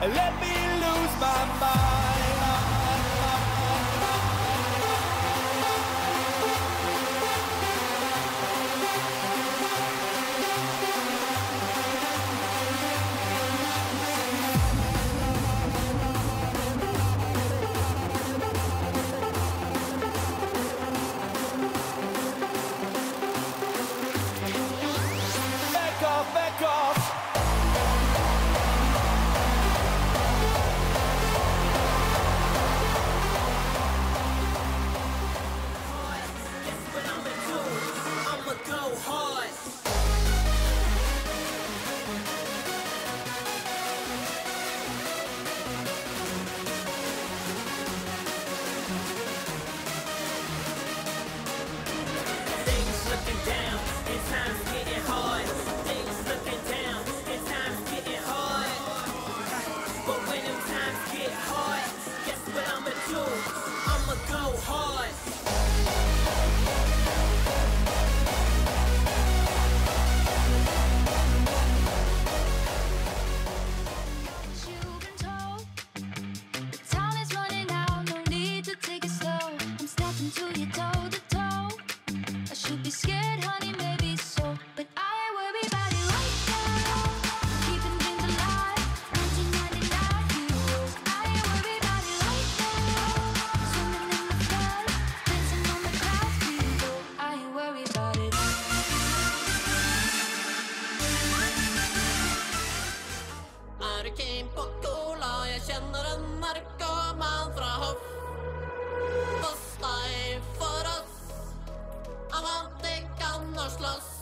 let me lose my mind. Back off. Guess what I'ma do? I'ma go hard. Things looking down, and times getting hard. Things looking down, and times getting hard. But when them times get hard, guess what I'ma do? I'ma go hard. You've been told the time is running out, no need to take it slow. I'm stepping to you toe to toe. I should be scared, honey, maybe so, but I ain't worried about it right now. Keeping things alive, 1999 heroes. I ain't worried about it right now. Swimming in the flood, dancing on the clouds below. I ain't worried about it. Marken på kola, jag känner en narkoman fra hoff. Busta är för oss, av allt det kan och slåss.